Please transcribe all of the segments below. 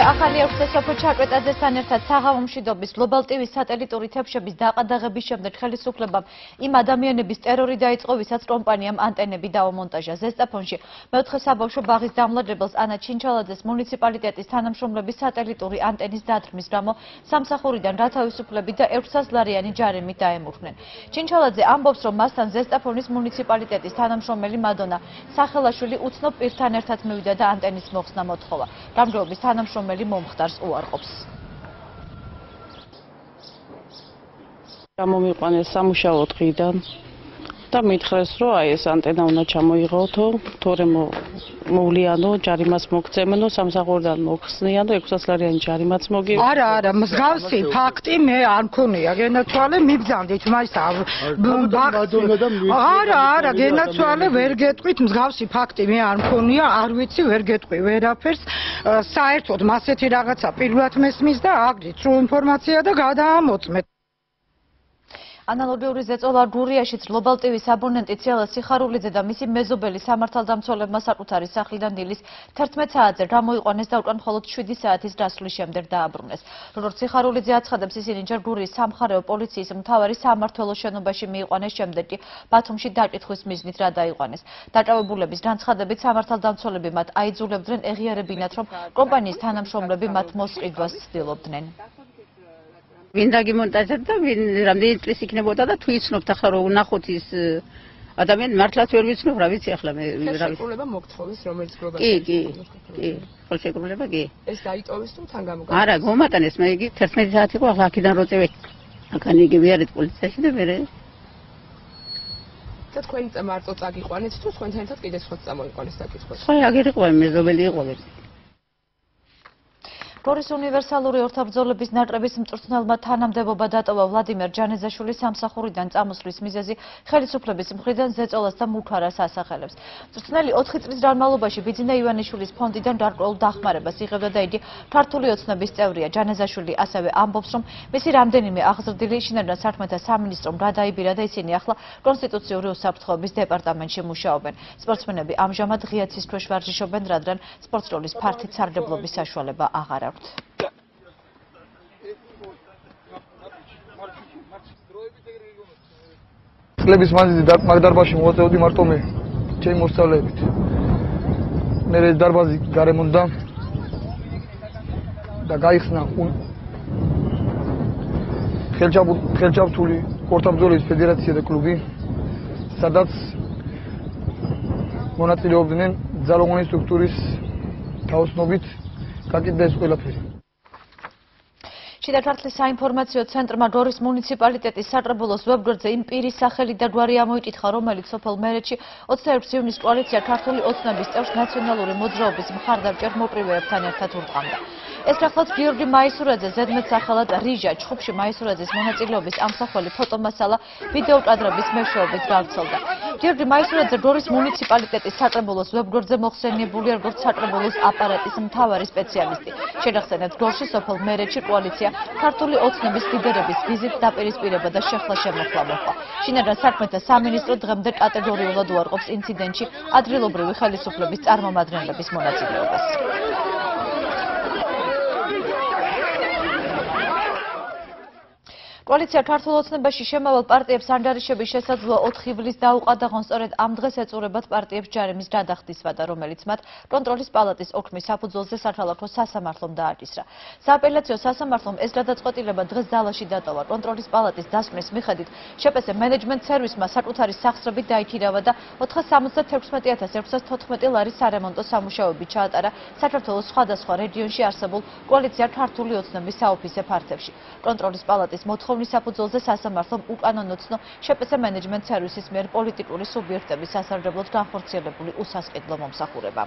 ახალი ექვსესოფო ჩაკვეტაძესთან ერთად საღამო მშვიდობის Global TV სატელიტური თებშების დაყადაღების შემდეგ ხელისუფლებამ იმ ადამიანების ტერორი დაიწყო, ვისაც კომპანიამ ანტენები დაუმონტაჟა. ზესტაფონში მეოთხე საბავშვო ბაღის დამლადებელს ანა ჩინჩალაძეს მუნიციპალიტეტის თანამშრომლების სატელიტური ანტენის დათრმის გამო სამსახურიდან გათავისუფლებით და 600 ლარიანი ჯარიმით დაემუქრნენ. ჩინჩალაძე ამბობს, რომ მასთან ზესტაფონის მუნიციპალიტეტის თანამშრომელი მადონა სახელაშვილი უცნობ პირთან ერთად მივიდა და ანტენის მოხსნა მოთხოვა. გამგეობის თანამშრომელი მომხდარს უარყოფს. Გამომიყვანეს სამუშაო დღიდან და მითხრეს, რომ აი ეს ანტენა უნდა ჩამოიღოთო, თორემ მოვლიანო, ჯარიმაც მოგცემნო, სამსახურიდან მოხსნიანო, 600 ლარიანი ჯარიმაც მოგივი. არა, მსგავსი ფაქტი მე არ მქონია, გენაცვალე მიბძანდით, მას არა, გენაცვალე ვერ გეტყვით, მსგავსი ფაქტი მე არ მქონია, არ ვიცი, ვერ გეტყვი ვერაფერს. საერთოდ მასეთი რაღაცა პირველად მესმის და აგდით სრულ ინფორმაცია და გადაამოწმეთ. ანალოგიური ზეწოლა გურიაშიც Global TV-ს აბონენტი ციალა სიხარულიძე და მისი მეზობელი სამართალდამცველებმა საკუთარი სახლიდან დილის 11 საათზე გამოიყვანეს და უკან მხოლოდ 7 საათის დასვლის შემდეგ დააბრუნეს. როგორც სიხარულიძე აცხადებს, ისინი ჯერ გურიის სამხარეო პოლიციის მთავარი სამმართველოს შენობაში მიიყვანეს, შემდეგ კი ბათუმში დაკითხვის მიზნით რა დაიყვანეს. დაჭავებულების განცხადებით სამართალდამცველები მათ აიძულებდნენ ეღიარებინათ, რომ კომპანიის თანამშრომლები მათ მოსყიდვას ცდილობდნენ. ვინ დაგიმონტაჟდა და ვინ რამდენი წლის იქნებოდა და თუ იცნობთ ახლა რომ ნახოთ ის ადამიანი მართლაც ვერ ვიცნობ რა ვიცი ახლა მე რა შეკრულება მოგთხოვეს რომელიც გლობალ კი შეკრულება კი ეს დაიტოვეს თუ თან გამოგა არა გომატანეს მე იგი 11 საათი იყო ახლა აქედან როწევე აქანი იგი ვიარეთ პოლიციაში და მე და თქვენ მარტო წაგიყვანეთ თუ თქვენთან ერთად კიდე სხვა წამოიყვანეს დაკითხვას ხო აგერ იყო მეზობელი იყო გორის უნივერსალური ორთაბრძოლების ნაკრების მწვრთნელმა თანამდებობა დატოვა ვლადიმერ ჯანეზაშვილის სამსახურიდან წამოსვლის მიზეზი ხელისუფლების მხრიდან ზეწოლას და მუქარას ასახელებს. მწვრთნელი 4 წლის განმავლობაში ბიძინა ივანიშვილის ფონდიდან გარკვეულ დახმარებას იღებდა და იგი ქართული ოცნების წევრია. ჯანეზაშვილი ასევე ამბობს, რომ მისი რამდენიმე აღზრდილი შინაგან საქმეთა სამინისტრომ გადაიბირა და ისინი ახლა კონსტიტუციური უსაფრთხოების დეპარტამენტში მუშაობენ. სპორტსმენები ამჟამად ღია ცის ქვეშ ვარჯიშობენ, რადგან სპორტსროლის ფართით სარგებლობის საშუალება აღარ აქვს. წლების მანძილზე მაგ დარბაზში მოვაწეოდი მარტო მე ჩემი მოსწავლეებით. მე ეს დარბაზი გარემონდა და გაიხსნა ხელჩაბთული ორთაბრძოლების ფედერაცია და კლუბი, სადაც მონაწილეობდნენ ძალოვანი სტრუქტურის თაოსნობით გაკეთდა ეს ყველაფერი. შიდა ქართლის საინფორმაციო ცენტრმა გორის მუნიციპალიტეტის საკრებულოს ვებგვერდზე იმ პირის სახელი და გვარი ამოიკითხა, რომელიც სოფელ მერეთში 21 ივნისს კოალიცია ქართული ოცნების წევრს ნაციონალური მოძრაობის მხარდამჭერ მოპრივეებთან ერთად ურტყამდა. ეს გახლავთ გიორგი მაისურაძე ზედმეტ სახელად რიჟა ჩხუბში მაისურაძის მონაწილეობის ამსახველი ფოტომასალა ვიდეო კადრების მეშვეობით გავრცელდა. გიორგი მაისურაძე გორის მუნიციპალიტეტის საკრებულოს ვებგვერდზე მოხსენიებულია როგორც საკრებულოს აპარატის მთავარი სპეციალისტი. შეგახსენებთ, გორში სოფელ მერეთში კოალიცია ქართული ოცნების ლიდერების ვიზიტ დაპირისპირება და შეხლა-შემოხლა მოხდა. შინაგან საქმეთა სამინისტრო დღემდე კატეგორიულად უარყოფს ინციდენტში ადგილობრივი ხელისუფლების წარმომადგენლების მონაწილეობას. კოალიცია ქართულ ოცნებაში შემავალ პარტიებს ანგარიშების შესაძლოა 4 ივლისს დაუყადაღონ, სწორედ ამ დღეს ეწურებათ პარტიებს ჯარიმის გადახდის ვადა, რომელიც მათ კონტროლის პალატის ოქმის საფუძველზე საქალაქო სასამართლომ დააკისრა. სააპელაციო სასამართლომ ეს გადაწყვეტილება დღეს ძალაში დატოვა. კონტროლის პალატის დასკვნის მიხედვით შპს მენეჯმენტ სერვისმა საკუთარი სახსრებით დაიქირავა და 476.614 ლარის სარემონტო სამუშაოები ჩაატარა საქართველოს სხვადასხვა რეგიონში არსებულ კოალიცია ქართული ოცნების საოფისე ფართებში. კონტროლის პალატის მოთხოვნის საფუძველზე სასამართლომ უკანონო შპს მენეჯმენტ სერვისის მიერ პოლიტიკური სუბიექტების სასარგებლოდ განხორციელებული უსასყიდლო მომსახურება.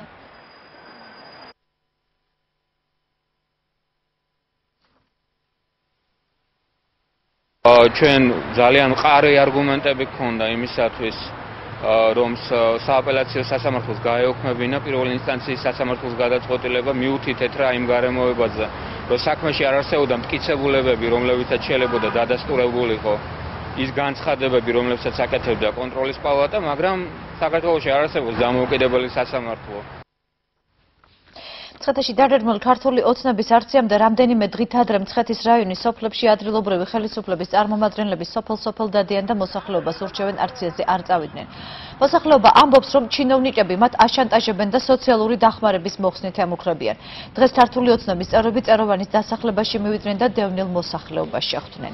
ჩვენ ძალიან მყარი არგუმენტები გქონდა იმისათვის, რომ სააპელაციო სასამართლოს გაეოქმებინა პირველი ინსტანციის სასამართლოს გადაწყვეტილება მიუთითეთ რა იმ გარემოებაზე, რომ საქმეში არ არსებობდა მტკიცებულებები, რომლებიცაც შეიძლება დადასტურებულიყო ის განცხადებები, რომლებსაც აკეთებდა კონტროლის პალატა, მაგრამ საქართველოში არ არსებობს დამოუკიდებელი სასამართლო. მცხეთაში დადერმილ ქართული ოცნების არციამდე რამდენიმე დღით ადრე მცხეთის რაიონის სოფლებში ადგილობრივი ხელისუფლების წარმომადგენლები სოფელ-სოფელ დადიან და მოსახლეობას ურჩევენ არციაზე არ წავიდნენ. მოსახლეობა ამბობს, რომ ჩინოვნიკები მათ აშანტაჟებენ და სოციალური დახმარების მოხსნით ემუქრებიან. დღეს ქართული ოცნების წევრები წეროვანის დასახლებაში მივიდნენ და დევნილ მოსახლეობას შეხვდნენ.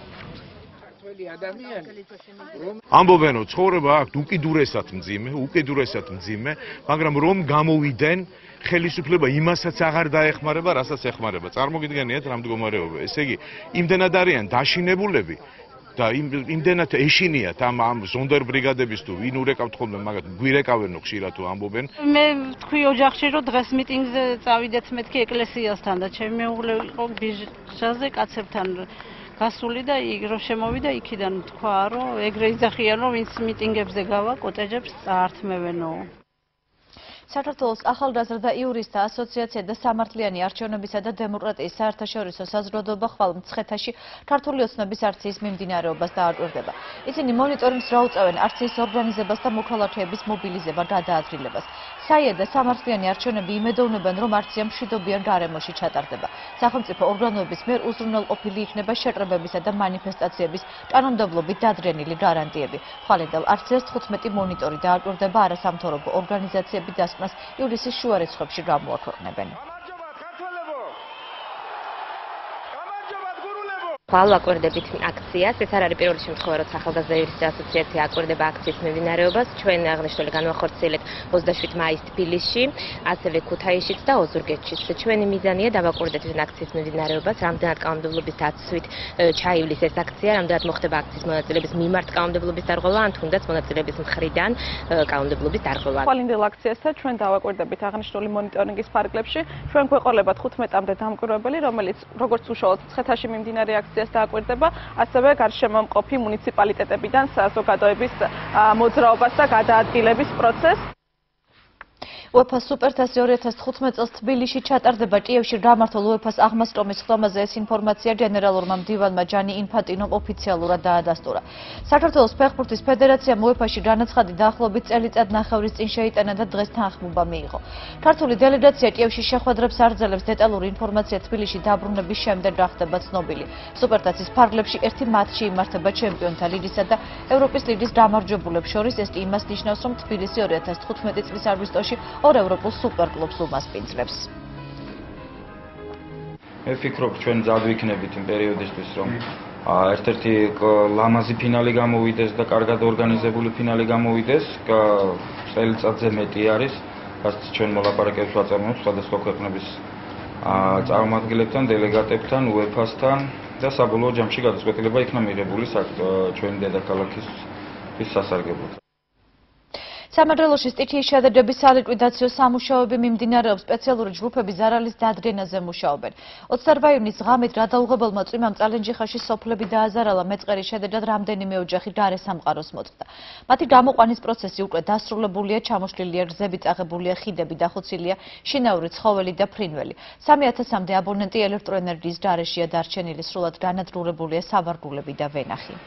ამბობენ, რომ ცხოვრება აქ უკიდურესად მძიმე, მაგრამ რომ გამოვიდნენ ხელისუფლება იმასაც აღარ დაეხმარება, რასაც ეხმარება. წარმოგიდგენიათ რა მდგომარეობა. ესე იგი, იმდენად არიან დაშინებულები და იმდენად ეშინიათ ამ ზონდერ ბრიგადების თუ ვინ ურეკავთ ხოლმე, მაგათ გვირეკავენო ხშირად თუ ამბობენ. მე თქვი ოჯახში, რომ დღეს მიტინგზე წავიდეთ მეთქი ეკლესიასთან და ჩემი მეუღლე იყო ბიჟაზე კაცებთან გასული და რომ შემოვიდა იქიდან თქვა, რომ ეგრე იძახიან, რომ ვინც მიტინგებზე გავა, კოტეჯებს წაართმევენო. საქართველოს ახალგაზრდა იურისტთა ასოციაცია და სამართლიანი არჩევნებისა და დემოკრატიის საერთაშორისო საზოგადოება ხვალ მცხეთაში ქართული ოცნების არციის მიმდინარეობას დააკვირდება. ისინი მონიტორინგს რა უწევენ არციის ორგანიზებას და მოქალაქეების მობილიზება გადაადგილებას. საია და სამართლიანი არჩევნები იმედოვნებენ, რომ არცია მშვიდობიან გარემოში ჩატარდება. სახელმწიფო ორგანოების მიერ უზრუნველყოფილი იქნება შეკრებებისა და მანიფესტაციების კანონმდებლობით დადრენილი გარანტიები. ხვალინდელ არციას 15 მონიტორი დააკვირდება, არასამთავრობო ორგანიზაციები დასკვნას ივლისის შუა რიცხვებში გამოაქვეყნებენ. ხვალ აკვირდებით აქციას. ეს არ არის პირველი შემთხვევა, რომ ახალგაზრდა იურისტთა ასოციაცია აკვირდება აქციის მიმდინარეობას. ჩვენ აღნიშნული განვახორციელეთ 27 მაისს თბილისში, ასევე ქუთაისშიც და ოზურგეთშიც. ჩვენი მიზანია დავაკვირდეთ აქციის მიმდინარეობას, რამდენად კანონმდებლობის დაცვით ჩაივლის ეს აქცია, რამდენად მოხდება აქციის მონაწილეების მიმართ კანონმდებლობის დარღვევა, ან თუნდაც მონაწილეების მხრიდან კანონმდებლობის დარღვევა. ხვალინდელ აქციასთან ჩვენ დავაკვირდებით აღნიშნული მონიტორინგის ფარგლებში. ჩვენ გვეყოლებათ 15-მდე დამკვირვებელი, რომელიც როგორც უშუალოდ მცხეთაში მიმდინარე აქციას დააკვირდება, ასევე გარშემომყოფი მუნიციპალიტეტებიდან საზოგადოების მოძრაობას და გადაადგილების პროცესს. UEFA სუპერთასი 2015 წელს თბილისში ჩატარდება. კიევში გამართულ UEFA-ს აღმასწრომის ხდომაზე ეს ინფორმაცია გენერალურმა მდივანმა ჯანი ინფანტინომ ოფიციალურად დაადასტურა. საქართველოს ფეხბურთის ფედერაციამ UEFA-ში განაცხადი დაახლოებით წელიწად ნახევრის წინ შეიტანა და დღეს თანხმობა მიიღო. ქართული დელეგაცია კიევში შეხვედრებს არძელებს. დეტალური ინფორმაცია თბილისში დაბრუნების შემდეგ გახდება ცნობილი. სუპერთასის ფარგლებში ერთი მატჩი იმართება ჩემპიონთა ლიგისა და ევროპის ლიგის გამარჯვებულებს შორის. ეს კი იმას ნიშნავს, რომ თბილისი 2015 წლის აგვისტოში ორ ევროპულ სუპერკლუბს უმასპინძლებს. მე ვფიქრობ, ჩვენ ძალ ვიქნებით იმ პერიოდისთვის, რომ ერთ-ერთი ლამაზი ფინალი გამოვიდეს და კარგად ორგანიზებული ფინალი გამოვიდეს. წელიწადზე მეტი არის, რაც ჩვენ მოლაპარაკებებს ვაწარმოებთ სხვადასხვა ქვეყნების წარმომადგენლებთან, დელეგატებთან, UEFA-სთან და საბოლოო ჯამში გადაწყვეტილება იქნა მიღებული ჩვენი დედაქალაქის სასარგებლოდ. სამეგრელოში სტიქიის შედედების სალიკვიდაციო სამუშაოები მიმდინარეობს. სპეციალური ჯგუფები ზარალის დადგენაზე მუშაობენ. 28 იუნის ღამით გადაუღებელმა წვიმამ წალენჯიხაში სოფლები დააზარალა. მეწყერის შედეგად რამდენიმე ოჯახი გარე სამყაროს მოწყდა. მათი გამოყვანის პროცესი უკვე დასრულებულია, ჩამოშლილია გზები, წაღებულია ხიდები, დახოცილია შინაური ცხოველი და ფრინველი. 3000-მდე აბონენტი ელექტროენერგიის გარეშეა დარჩენილი, სრულად განადგურებულია სავარგულები და ვენახი.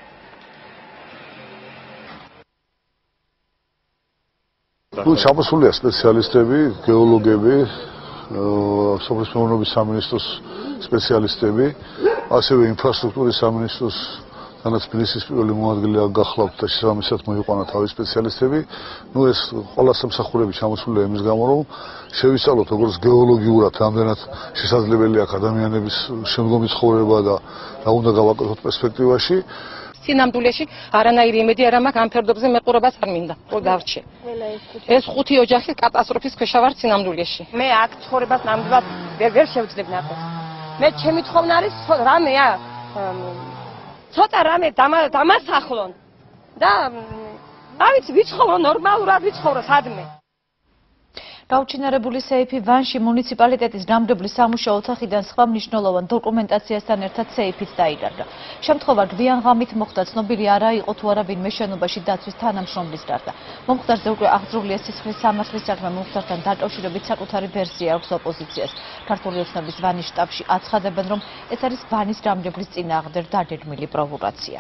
ჩამოსულია სპეციალისტები, გეოლოგები, სოფლის მეურნეობის სამინისტროს სპეციალისტები, ასევე ინფრასტრუქტურის სამინისტროს თანაც თბილისის პირველი მოადგილე გახლავთ და შესაბამისად მოიყვანა თავის სპეციალისტები. ეს ყველა სამსახურები ჩამოსულია იმის გამო, რომ შევისწავლოთ როგორც გეოლოგიურად რამდენად შესაძლებელი აქვს ადამიანების შემდგომი ცხოვრება და რა უნდა გავაკეთოთ პერსპექტივაში. სინამდვილეში არანაირი იმედი არ მაქვს ამ ფერდობზე მეყურებას არ მინდა გავრჩე. ეს 5 ოჯახი კატასტროფის ქვეშ ვარ სინამდვილეში. მე აქ ცხოვრებას ნამდვილად ვერ შევძლებ ნახოს. მე ჩემი თხოვნა არის რამეა ცოტა რამე დამასახლონ და რა ვიცი ვიცხოვრო ნორმალურად ვიცხოვრო სადმე. გაუჩინარებული სეიფი ვანში მუნიციპალიტეტის გამგებლის სამუშაო ოთახიდან სხვა მნიშვნელოვან დოკუმენტაციასთან ერთად სეიფიც დაიკარგა. შემთხვევა გვიან ღამით მოხდა, ცნობილი არა იყო თუ არა ვინმე შენობაში დაცვის თანამშრომლის გარდა. მომხდარზე უკვე აღძრულია სისხლის სამართლის საქმე, მომხდართან დაკავშირებით საკუთარი ვერსია აქვს ოპოზიციას. ქართული ოცნების ვანის შტაბში აცხადებენ, რომ ეს არის ვანის გამგებლის წინააღმდეგ დაგეგმილი პროვოკაცია.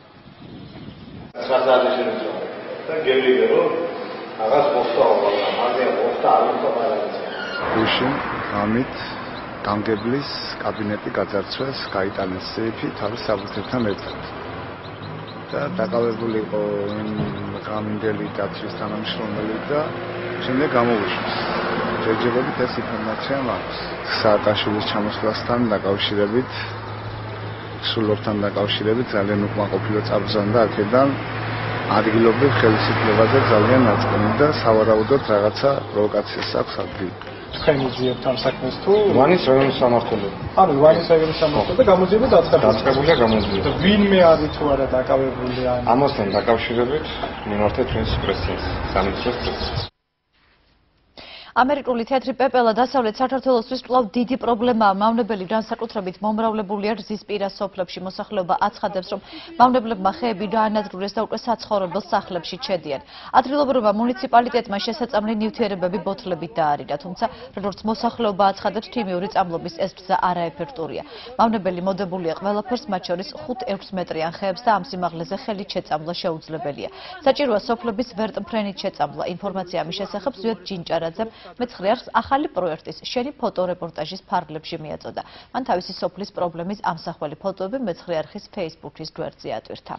აღას მოსწავლობ გუშინ ამით გამგებლის კაბინეტი გაძარცვეს, გაიტანეს სეიფი თავის საბუთებთან ერთად. და დაკავებული იყო გამგებელი დაცვის თანამშრომელი და შემდეგ გამოვიშვეს. ჯერჯერობით ეს ინფორმაცია მაქვს. სააკაშვილის ჩამოსვლასთან დაკავშირებით, სულორთან დაკავშირებით ძალიან უკმაყოფილო წაბრძანდა აქედან ადგილობრივ ხელისუფლებაზე ძალიან ნაწყნი და სავარაუდოდ რაღაცა პროვოკაციას აქვს ადგილი. თქვენ უძიებთ ამ საქმეს თუ ვანის რაიონის სამმართველო. ანუ ვანის რაიონის სამმართველო და გამოძიება დაწყებულია გამოძიება. ვინმე არის თუ არა დაკავებული ამასთან დაკავშირებით მიმართეთ ჩვენს პრესს, სამეცნიერო პრესს. ამერიკული თეატრი პეპელა დასავლეთ საქართველოსთვის კვლავ დიდი პრობლემაა. მავნებელი განსაკუთრებით მომრავლებულია რძისპირა სოფლებში. მოსახლეობა აცხადებს, რომ მავნებლებმა ხეები გაანადგურეს და უკვე საცხოვრებელ სახლებში ჩედიან. ადგილობრივმა მუნიციპალიტეტმა შესაწამლი ნივთიერებები ბოთლებით დაარიდა, თუმცა როგორც მოსახლეობა აცხადებს, ქიმიური წამლობის ეს ბზა არაეფექტურია. მავნებელი მოდებულია ყველაფერს, მათ შორის 5-6 მეტრიან ხეებს და ამ სიმაღლეზე ხელით შეწამლა შეუძლებელია. საჭიროა სოფლების ვერტმფრენით შეწამლა. ინფორმაცია ამის შესახებ ზვიად ჯინჭარაძემ მეცხრე არხს ახალი პროექტის შენი ფოტორეპორტაჟის ფარგლებში მიაწოდა. მან თავისი სოფლის პრობლემის ამსახველი ფოტოები მეცხრე არხის Facebook-ის გვერდზე ატვირთა.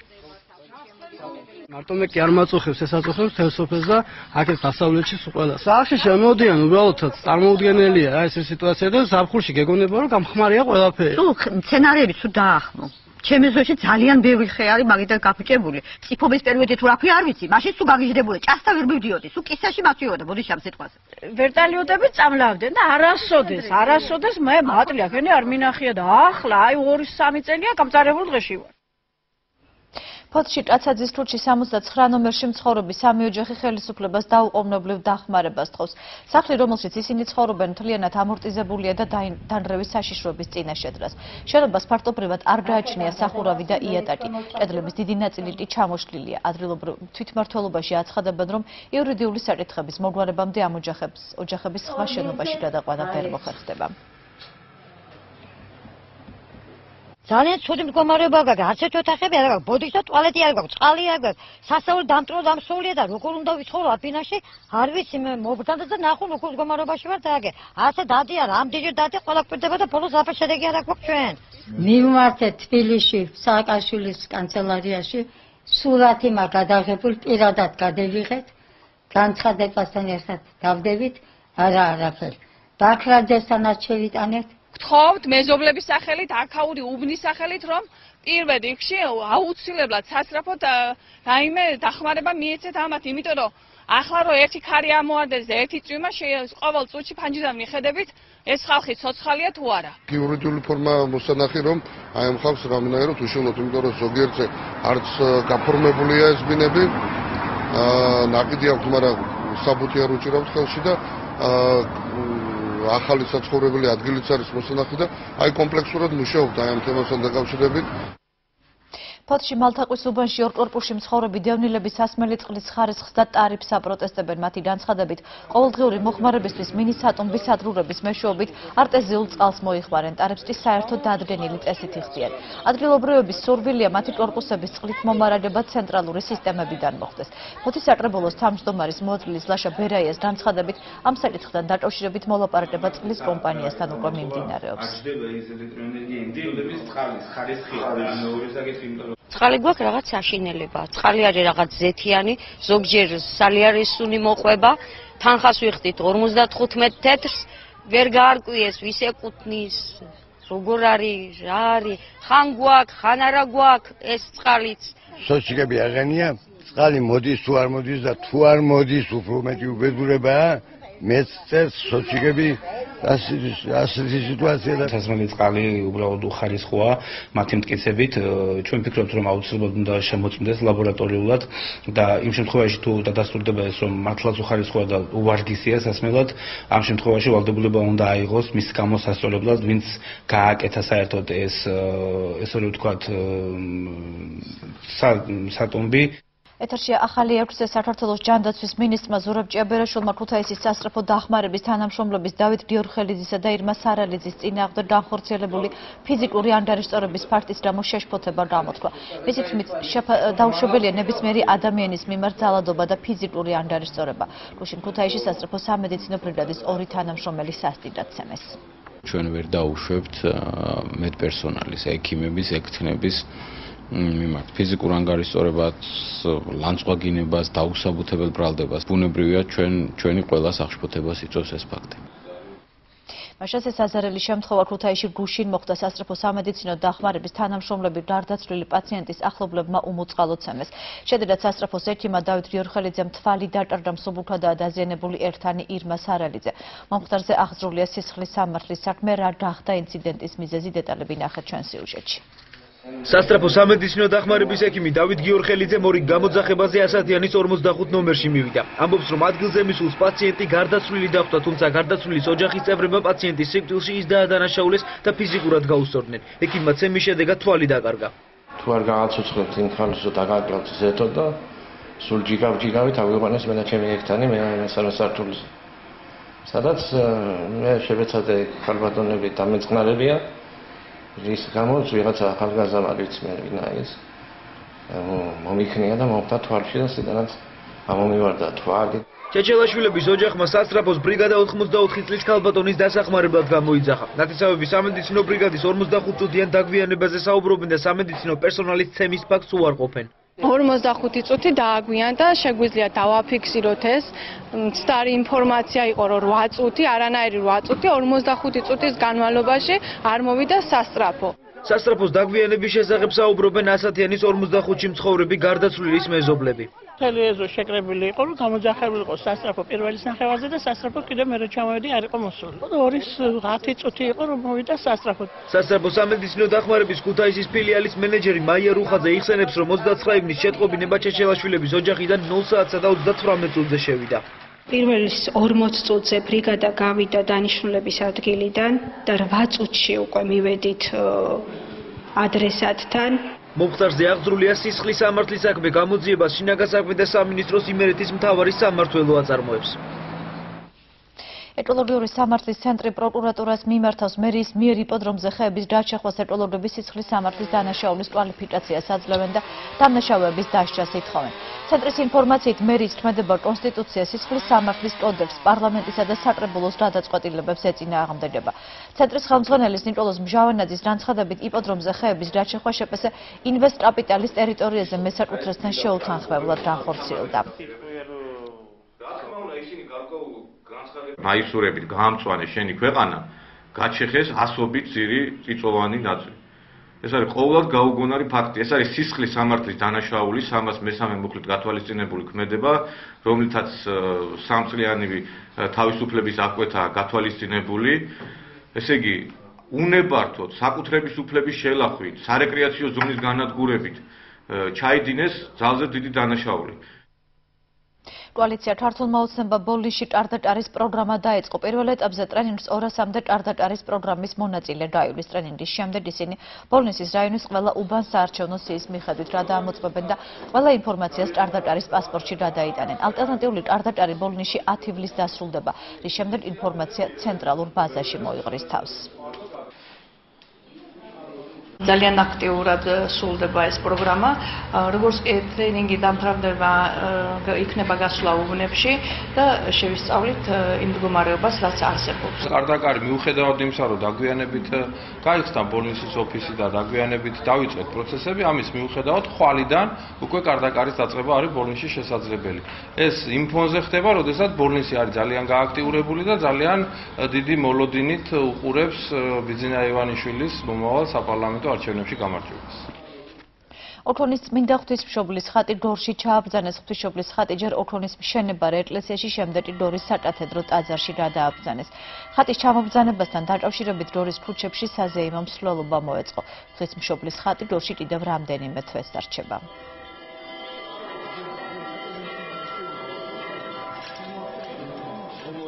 მარტო კი არ მაწუხებს, ეს აწუხებს თელ სოფელს და აქეთ დასავლეთში ყველა. სახში შემოდიან უბრალოდ წარმოუდგენელია რა ეს სიტუაცია და ზაფხულში გეგონება რომ გამხმარია ყველაფერი. თუ სცენარები თუ დაახმო. ჩემი ზოში ძალიან ბევრი ხე არის მაგიდან გაფუჭებული. წიფობის პერიოდი თუ რაფი არ ვიცი, მაშინ თუ გაგიჟდებოდა, ჭასთა ვერ მივდიოდი, თუ კისაში მაწვიოდა, ბოდიში ამ სიტყვაზე. ვერტალიოდები წამლავდნენ და არასოდეს მე მატლია, ხენი არ მინახია და ახლა აი 2-3 წელია გამწარებულ დღეში ვარ. ფოთში კაცაძის თუთში 69 ნომერში მცხოვრები სამი ოჯახი ხელისუფლებას დაუყოვნებლივ დახმარებას თხოვს. სახლი, რომელშიც ისინი ცხოვრობენ, მთლიანად ამორტიზებულია და დანრევის საშიშროების წინაშე დგას. შენობას ფართობრივად არ გააჩნია სახურავი და იატაკი. კედლების დიდი ნაწილი კი ჩამოშლილია. ადგილობრივ თვითმმართველობაში აცხადებენ, რომ იურიდიული საკითხების მოგვარებამდე ამ ოჯახების სხვა შენობაში გადაყვანა ვერ მოხერხდება. ძალიან ცუდი მდგომარეობა გაქვს, არც ერთ ოთახები არ გაქვს, ბოდიში და ტუალეტი არ გაქვს, წყალი არ გაქვს, სასწაული დამსროლია და როგორ უნდა ვიცხოვრო აფინაში, არ ვიცი მე მოგდანდა და ნახო როგორ მდგომარეობაში ვარ და აგე. ასე დადი არა, ამდენჯერ დადი ყველა კვირდება და ბოლოს აფერ შედეგი არ აქვს ჩვენ. მივმართეთ თბილისში, სააკაშვილის კანცელარიაში, სურათი მაგ გადაღებულ პირადად გადევიღეთ, განცხადებასთან ერთად დავდებით, არაფერი. ბაქრაძესთანაც შევიტანეთ. გთხოვთ მეზობლების სახელით, აქაური უბნის სახელით, რომ პირველ რიგში აუცილებლად სასწრაფოდ რაიმე დახმარება მიეცეთ ამათ, იმიტომ რომ ახლა რომ ერთი ქარი ამოარდეს და ერთი წვიმა ყოველ წუთში ფანჯიდან მიხედებით, ეს ხალხი ცოცხალია თუ არა. იურიდიული ფორმა მოსანახი, რომ აი ამ ხალხს რამენაირად უშუალოდ, იმიტომ რომ ზოგიერთზე არც გაფორმებულია ეს ბინები, ნაკიდი აქვს, მაგრამ საბუთი არ უჭირავთ ხელში და ახალი საცხოვრებელი ადგილიც არის მოსანახი და აი კომპლექსურად მუშაობთ აი ამ თემასთან დაკავშირებით. ფოთში მალთაყვის უბანში ორ კორპუსში მცხოვრები დევნილების სასმელი წყლის ხარისხს და ტარიფს აპროტესტებენ. მათი განცხადებით, ყოველდღიური მოხმარებისთვის მინის ატომბის ადრურების მეშვეობით არტეზიულ წყალს მოიხმარენ. ტარიფს კი საერთოდ დადგენილი წესით იხდიან. ადგილობრივების სურვილია მათი კორპუსების წყლით მომარაგება ცენტრალური სისტემებიდან მოხდეს. ფოთის საკრებულოს თავმჯდომარის მოადგილის ლაშა ბერაიას განცხადებით, ამ საკითხთან დაკავშირებით მოლაპარაკება წყლის კომპანიასთან უკვე მიმდინარეობს. წყალი გვაქვს რაღაც საშინელება. წყალი არის რაღაც ზეთიანი, ზოგჯერ სალიარისუნი მოყვება. თანხას ვიხდით 55 თეთრს, ვერ გაარკვიეს ვის ეკუთვნის, როგორ არის, რა არის, ხან გვაქვს, ხან არა გვაქვს ეს წყალიც. სოციები აღენია, წყალი მოდის თუ არ მოდის და თუ არ მოდის, უფრო მეტი უბედურებაა. მეც წერს სოციები ასეთი სიტუაცია და სასმელი წყალი უბრალოდ უხარისხოა მათი მტკიცებით. ჩვენ ვფიქრობთ, რომ აუცილებლად უნდა შემოწმდეს ლაბორატორიულად და იმ შემთხვევაში თუ დადასტურდება ეს, რომ მართლაც უხარისხოა და უვარდისია სასმელად, ამ შემთხვევაში ვალდებულება უნდა აიღოს მის გამოსასწორებლად, ვინც გააკეთა საერთოდ ეს ესე რომ ვთქვათ სატომბი. ეთერშია ახალი ექვსე საქართველოს ჯანდაცვის მინისტრმა ზურაბ ჭიაბერაშვილმა ქუთაისის სასწრაფო დახმარების თანამშრომლობის დავით გიორხელიძისა და ირმა სარალიძის წინააღმდეგ განხორციელებული ფიზიკური ანდარისწორების ფაქტის გამო შეშფოთება გამოთქვა. მისი თქმით, დაუშვებელია ნებისმიერი ადამიანის მიმართ ძალადობა და ფიზიკური ანდარისწორება. გუშინ ქუთაისში სასწრაფო სამედიცინო ბრიგადის 2 თანამშრომელი სასტიკად ცემეს. ჩვენ ვერ დაუშვებთ მედპერსონალის, ექიმების, ექთნების მიმართ ფიზიკურ ანგარიშწორებას, ლანძღვაგინებას, დაუსაბუთებელ ბრალდებას. ბუნებრივია ჩვენი ყველა სახშფოთებას იწვევს ეს ფაქტი. მაშასე საზარელი შემთხვევა ქუთაისში გუშინ მოხდა სასწრაფო სამედიცინო დახმარების თანამშრომლები გარდაცვლილი პაციენტის ახლობლებმა უმოწყალოდ ცემეს. შედედად სასწრაფოს ექიმმა დავით გიორხელიძემ თვალი დაკარგა, მსუბუქადაა დაზიანებული ერთანი ირმა სარალიძე. მომხდარზე აღძრულია სისხლის სამართლის საქმე, რა გახდა ინციდენტის მიზეზი, დეტალები ნახეთ ჩვენ სიუჟეტში. სასწრაფო სამედიცინო დახმარების ექიმი დავით გიორხელიძე მორიგ გამოძახებაზე ასათიანის 45 ნომერში მივიდა. ამბობს, რომ ადგილზე მისულს პაციენტი გარდაცვლილი დახვდა, თუმცა გარდაცვლილის ოჯახის წევრებმა პაციენტის სიკვდილში ის დაადანაშაულეს და ფიზიკურად გაუსწორდნენ. ექიმმა ცემის შედეგად თვალი დაკარგა. თუ არ გააცოცხლებთ იმ ხალხს, რომ დაგაკლავთ ზეთო და სულ ჯიგავით ავიყვანეს მე და ჩემი ექთანი მე მესამე სართულზე. სადაც მე შევეცადე ხალბატონები დამეწყნარებია რის გამოც ვიღაცა ახალგაზრდა მარიც მე ვინა ის მომიქნია და მომხდა თვალში და სიდანაც ამომივარდა თვალი. ჩეჩელაშვილების ოჯახმა სასწრაფოს ბრიგადა 84 წლის ქალბატონის დასახმარებლად გამოიძახა. ნათესავების სამედიცინო ბრიგადის 45 წუთიან დაგვიანებაზე საუბრობენ და სამედიცინო პერსონალის ცემის ფაქტს უარყოფენ. 45 წუთი დააგვიანდა, შეგვიძლია დავაფიქსიროთ ეს. მცდარი ინფორმაცია იყო, რომ 8 წუთი, არანაირი 8 წუთი, 45 წუთის განმავლობაში არ მოვიდა სასწრაფო. სასწრაფოს დაგვიანების შესახებ საუბრობენ ასათიანის 45-ში მცხოვრები გარდაცვლილის მეზობლები. მთელი ეზო შეკრებილი იყო, რომ გამოძახებული იყო სასწრაფო პირველი სახევაზე და სასწრაფო კიდევ მერე ჩამოვედი არ იყო მოსული. 2-10 წუთი იყო, რომ მოვიდა სასწრაფო. სასწრაფო სამედიცინო დახმარების ქუთაისის ფილიალის მენეჯერი მაია რუხაძე იხსენებს, რომ 29 ივნის შეტყობინება ჩეჩელაშვილების ოჯახიდან 0 საათსა და 38 წუთზე შევიდა. პირველ 40 წუთზე ბრიგადა გავიდა დანიშნულების ადგილიდან და 8 წუთში უკვე მივედით ადრესატთან. მომხდარზე აღძრულია სისხლის სამართლის საქმე, გამოძიებას შინაგან საქმეთა სამინისტროს იმერეთის მთავარი სამმართველო აწარმოებს. ეტოლოგიური სამართლის ცენტრი პროკურატურას მიმართავს მერიის მიერ იპოდრომზე ხეების დაჩახვას ეტოლოგების სისხლის სამართლის დანაშაულის კვალიფიკაციას აძლევენ და დამნაშავეების დასჯას ითხოვენ. ცენტრის ინფორმაციით მერიის ქმედება კონსტიტუციას, სისხლის სამართლის კოდექსს, პარლამენტისა და საკრებულოს გადაწყვეტილებებს ეწინააღმდეგება. ცენტრის ხელმძღვანელის ნიკოლოზ მჟავანაძის განცხადებით იპოდრომზე ხეების დაჩახვა შეპესე ინვესტ კაპიტალის ტერიტორიაზე მესაკუთრესთან შეუთანხმებლად განხორციელდა. მაისურებით გაამწვანე შენი ქვეყანა, გაჩეხეს ასობით ძირი წიწოვანი ნაწილი. ეს არის ყოველად გაუგონარი ფაქტი. ეს არის სისხლის სამართლის დანაშაული, 303 მოკლედ გათვალისწინებული ქმედება, რომლითაც სამწლიანივი თავისუფლების აღკვეთაა გათვალისწინებული. ესე იგი, უნებართოდ საკუთრების უფლების შელახვით, სარეკრეაციო ზონის განადგურებით ჩაიდინეს ძალზე დიდი დანაშაული. კოალიცია ქართულმა ოცნება ბოლნისში ტარდატარის პროგრამა დაიწყო. პირველ ეტაპზე ტრენინგს 200-მდე ტარდატარის პროგრამის მონაწილე გაივლის. ტრენინგის შემდეგ ისინი ბოლნისის რაიონის ყველა უბანს საარჩევნო სიის მიხედვით გადაამოწმებენ და ყველა ინფორმაციას ტარდატარის პასპორტში გადაიტანენ. ალტერნატიული ტარდატარი ბოლნისში 10 ივლის დასრულდება, რის შემდეგ ინფორმაცია ცენტრალურ ბაზაში მოიღრის თავს. ძალიან აქტიურად სრულდება ეს პროგრამა, როგორც კი ტრენინგი დამთავრდება, იქნება გასვლა უბნებში და შევისწავლით იმ მდგომარეობას, რაც არსებობს. კარდაკარი მიუხედავად იმისა, რომ დაგვიანებით გაიხსნა ბოლნისის ოფისი და დაგვიანებით დავიწყეთ პროცესები, ამის მიუხედავად ხვალიდან უკვე კარდაკარის დაწყება არის ბოლნისში შესაძლებელი. ეს იმ ფონზე ხდება, როდესაც ბოლნისი არის ძალიან გააქტიურებული და ძალიან დიდი მოლოდინით უყურებს ბიძინა ივანიშვილის მომავალ საპარლამენტო არჩევნებში გამარჯვებას. ოქრონის წმინდა ღვთისმშობლის ხატი გორში ჩააბრძანეს. ღვთისმშობლის ხატი ჯერ ოქრონის მშენებარე ეკლესიაში, შემდეგ გორის საკათედრო ტაძარში გადააბრძანეს. ხატის ჩამობრძანებასთან დაკავშირებით გორის ქუჩებში საზეიმო მსვლელობა მოეწყო. ღვთისმშობლის ხატი გორში კიდევ რამდენიმე თვეს დარჩება.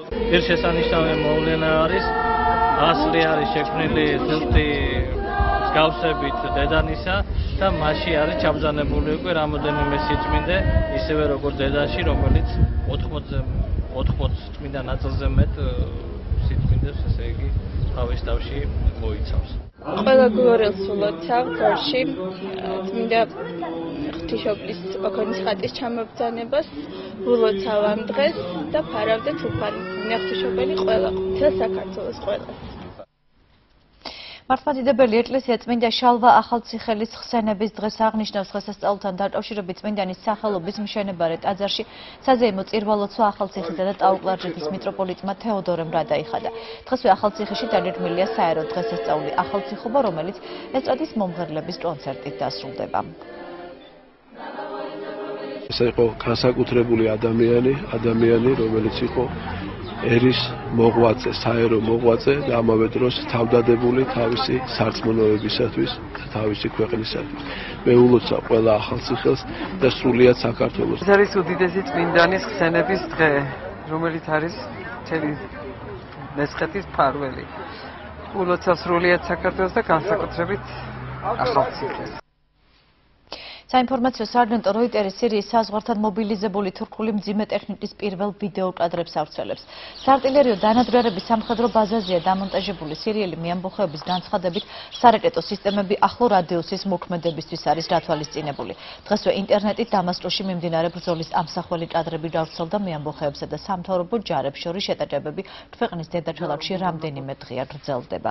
ღირსშესანიშნავი მოვლენა არის, ასლი არის შექმნილი ზუსტი მსგავსებით დედანისა და მასში არის ჩაბრძანებული უკვე რამოდენიმე სიწმინდე, ისევე როგორც დედანში, რომელიც 80 წმინდა ნაწილზე მეტ სიწმინდეს, ესე იგი, თავის თავში მოიცავს. ყველა გლორიელს ვლოცავ გორში წმინდა ღვთისმშობლის ოქონის ხატის ჩამობრძანებას ვლოცავ ამ დღეს და ფარავდეთ უფალი წმინდა ღვთისმშობელი ყველა მთელ საქართველოს ყველას. მართლმადიდებელი ეკლესია წმინდა შალვა ახალციხელის ხსენების დღეს აღნიშნავს დღესასწაულთან დაკავშირებით წმინდანის სახელობის მშენებარე ტაძარში საზეიმო წირვალოცვა ახალციხისა და ტაო-კლარჯეთის მიტროპოლიტმა თეოდორემ რადაიხადა. დღესვე ახალციხეში დაგეგმილია საერო დღესასწაული ახალციხობა, რომელიც ესტრადის მომღერლების კონცერტით დასრულდება. ეს იყო განსაკუთრებული ადამიანი, რომელიც იყო ერის მოღვაწე, საერო მოღვაწე და ამავე დროს თავდადებული თავისი სარწმუნოებისათვის და თავისი ქვეყნისათვის. მე ულოცავ ყველა ახალციხელს და სრულიად საქართველოს. ეს არის უდიდესი წმინდანის ხსენების დღე, რომელიც არის მთელი მესხეთის მფარველი. ულოცავ სრულიად საქართველოს და განსაკუთრებით ახალციხეს. საინფორმაციო სააგენტო როიტერის სირიის საზღვართან მობილიზებული თურქული მძიმე ტექნიკის პირველ ვიდეო კადრებს ავრცელებს. საარტილერიო დანადგარების სამხედრო ბაზაზეა დამონტაჟებული სირიელი მეამბოხეების განცხადებით, სარაკეტო სისტემები ახლო რადიუსის მოქმედებისთვის არის გათვალისწინებული. დღესვე ინტერნეტით დამასკოში მიმდინარე ბრძოლის ამსახველი კადრები გავრცელდა მეამბოხეებსა და სამთავრობო ჯარებს შორის შეტაკებები ქვეყნის დედაქალაქში რამდენიმე დღეა გრძელდება.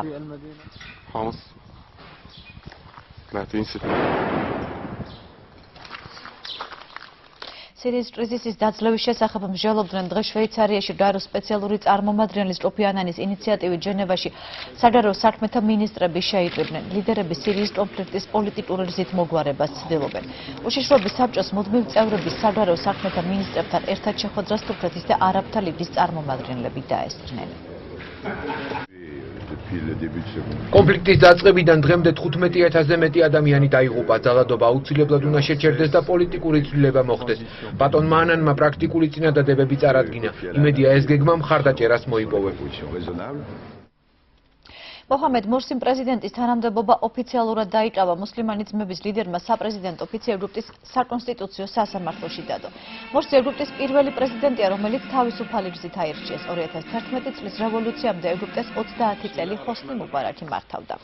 სირიის კრიზისის დაძლევის შესახებ მსჯელობდნენ დღეს შვეიცარიაში გაეროს სპეციალური წარმომადგენლის კოფი ანანის ინიციატივით ჟენევაში საგარეო საქმეთა მინისტრები შეიკრიბნენ. ლიდერები სირიის კონფლიქტის პოლიტიკური გზით მოგვარებას ცდილობენ. უშიშროების საბჭოს მუდმივ წევრების საგარეო საქმეთა მინისტრებთან ერთად შეხვედრას თურქეთის და არაბთა ლიგის წარმომადგენლები დაესწრნენ. კონფლიქტის დაწყებიდან დღემდე 15,000-ზე მეტი ადამიანი დაიღუპა. ძალადობა აუცილებლად უნდა შეჩერდეს და პოლიტიკური ცვლილება მოხდეს. ბატონ მანანმა პრაქტიკული წინადადებები წარადგინა. იმედია ეს გეგმა მხარდაჭერას მოიპოვება. მოჰამედ მურსიმ პრეზიდენტის თანამდებობა ოფიციალურად დაიკავა. მუსლიმანი ძმების ლიდერმა საპრეზიდენტო ოფიცი ეგვიპტის საკონსტიტუციო სასამართლოში დადო. მურსი ეგვიპტის პირველი პრეზიდენტია, რომელიც თავისუფალი გზით აირჩიეს. 2011 წლის რევოლუციამდე ეგვიპტეს 30 წელი ჰოსნი მუბარაკი მართავდა.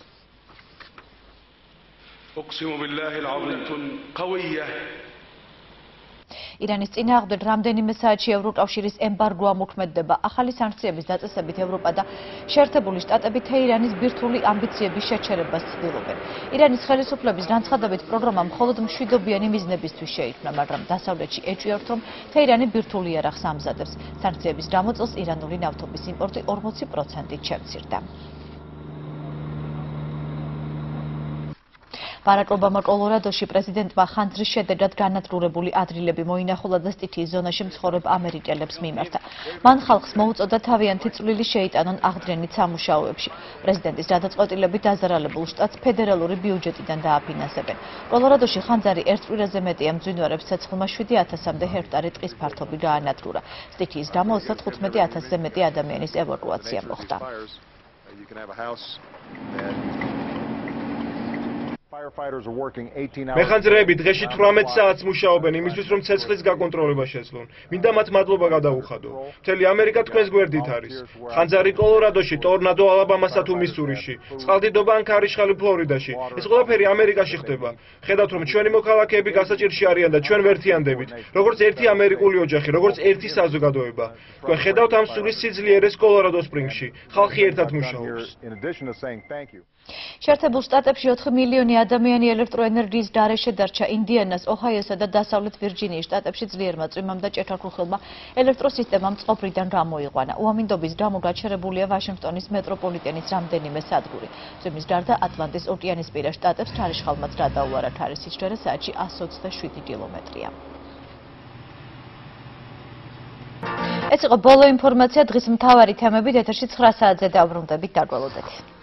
ირანის წინააღმდეგ რამდენიმე საათში ევროკავშირის ემბარგო ამოქმედდება. ახალი სანქციების დაწესებით ევროპა და შეერთებული შტატები თეირანის ბირთვული ამბიციების შეჩერებას ცდილობენ. ირანის ხელისუფლების განცხადებით პროგრამა მხოლოდ მშვიდობიანი მიზნებისთვის შეიქმნა, მაგრამ დასავლეთში ეჭვიათ, რომ თეირანი ბირთვული იარაღს ამზადებს. სანქციების გამოწვევს ირანული ნავთობის იმპორტი 40%-ით შემცირდა. ბარაკ ობამა კოლორადოში პრეზიდენტმა ხანძრის შედეგად განადგურებული ადრილები მოინახულა და სტიქიის ზონაში მცხოვრებ ამერიკელებს მიმართა. მან ხალხს მოუწოდა თავიანთი წვლილი შეიტანონ აღდგენით სამუშაოებში. პრეზიდენტის გადაწყვეტილებით დაზარალებულ შტატს ფედერალური ბიუჯეტიდან დააფინანსებენ. კოლორადოში ხანძარი ერთ კვირაზე მეტია მძვინვარებს ცეცხლმა 7,000-მდე ჰექტარი ტყის ფართობი გაანადგურა. სტიქიის გამო 35,000-ზე მეტი ადამიანის ევაკუაცია მოხდა. მეხანძრეები დღეში 18 საათს მუშაობენ იმისთვის, რომ ცეცხლის გაკონტროლება შეძლონ. მინდა მათ მადლობა გადაუხადო. მთელი ამერიკა თქვენს გვერდით არის. ხანძარი კოლორადოში, ტორნადო ალაბამასა თუ მისურიში, წყალდიდობა ან ქარიშხალი ფლორიდაში. ეს ყველაფერი ამერიკაში ხდება. ხედავთ, რომ ჩვენი მოქალაქეები გასაჭირში არიან და ჩვენ ვერთიანდებით, როგორც ერთი ამერიკული ოჯახი, როგორც ერთი საზოგადოება. თქვენ ხედავთ ამ სულის სიძლიერეს კოლორადო სპრინგში. ხალხი ერთად მუშაობს. შეერთებულ შტატებში 4 მილიონი ადამიანი ელექტროენერგიის გარეშე დარჩა. ინდიანას, ოჰაიოსა და დასავლეთ ვირჯინიის შტატებში ძლიერმა წვიმამ და ჭექაქუხილმა ელექტროსისტემამ წყობრიდან გამოიყვანა. უამინდობის გამო გაჩერებულია ვაშინგტონის მეტროპოლიტენის რამდენიმე სადგური. წვიმის გარდა ატლანტის ოკეანისპირა შტატებს ქარიშხალმაც გადაუარა. ქარის სიჩქარე საათში 127 კილომეტრია. ეს იყო ბოლო ინფორმაცია დღის მთავარი თემებით. ეთერში 9 საათზე დავბრუნდებით. დაგვალოდეთ.